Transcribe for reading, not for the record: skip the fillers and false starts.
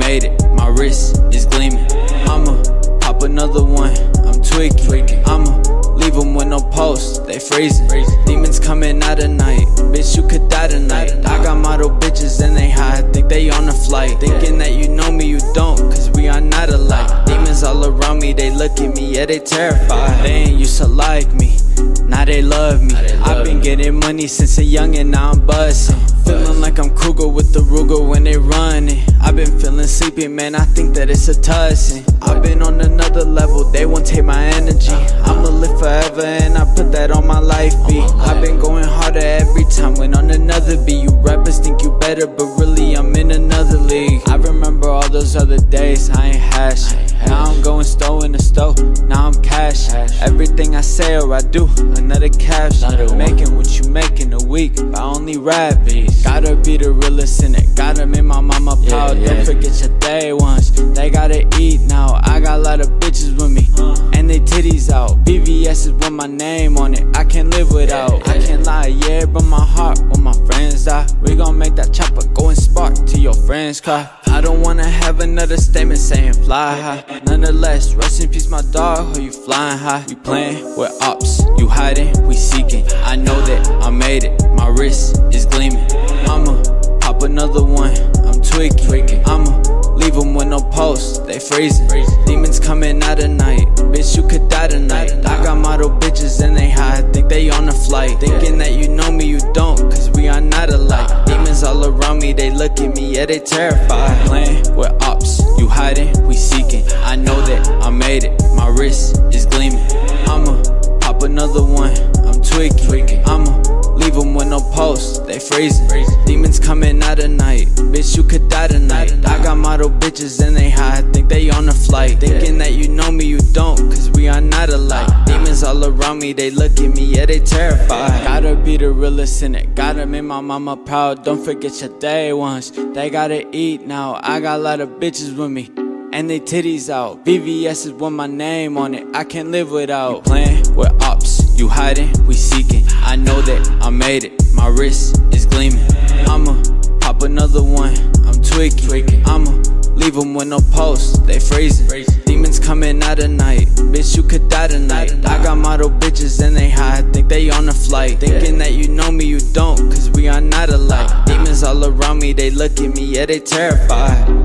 made it, my wrist is gleaming. I'ma pop another one, I'm tweaking. I'ma leave them with no post, they freezing. Demons coming out at night, bitch you could die tonight. I got model bitches and they high, think they on a flight. Thinking that you know me, you don't, cause we are not alike. Demons all around me, they look at me, yeah they terrified. They ain't used to like me, now they love me. I've been getting money since a youngin', now I'm bustin'. Feeling like I'm Kruger with the Ruger when they running. I've been feeling sleepy, man, I think that it's a tussin'. I've been on another level, they won't take my energy. I'ma live forever and I put that on my life beat. I've been going harder every time when on another beat. You rappers think you better, but really I'm in another league. I remember all those other days, I ain't hashing. Now I'm going stow in the stove, now I'm cash. Everything I say or I do, another caption. Making what you make in a week, I only rap beats. Gotta be the realest in it, gotta make my mama proud. Don't forget your day ones, they gotta eat now. I got a lot of bitches with me, and they titties out. BVS is with my name on it, I can't live without. I can't lie, yeah, but my heart when my friends die. We gon' make that chopper go and spark to your friend's car. I don't wanna have another statement saying fly high. Nonetheless, rest in peace my dog, who you flying high. You playing with ops, you hiding, we seeking. I know that I made it, my wrist is gleaming. I'ma pop another one, I'm tweaking. I'ma leave them with no post, they freezing. Demons coming out at night, bitch you could die tonight. I got model bitches and they high, think they on a flight. Thinking that you know me, you don't, cause we are not alike. Demons all around me, they look at me, yeah they terrified. Playing with ops, you hiding, we seeking. I know that I made it, my wrist is gleaming. I'ma pop another one, I'm tweaking. I'ma leave them with no post, they freezing. Demons coming out at night, bitch you could die tonight. I got model bitches and they high, think they on a flight. Thinking that you know me, you don't, cause we are not alike. Demons all around me, they look at me, yeah they terrified. Gotta be the realest in it, gotta make my mama proud. Don't forget your day ones, they gotta eat now. I got a lot of bitches with me, and they titties out. BVS is with my name on it, I can't live without. You playing with ops, you hiding, we seeking. I know that I made it, my wrist is gleaming. I'ma pop another one, I'm tweaking. I'ma leave them with no post, they freezing. Demons coming out at night, bitch you could die tonight. I got model bitches and they high, think they on a flight. Thinking that you know me, you don't, cause we are not alike. Demons all around me, they look at me, yeah they terrified.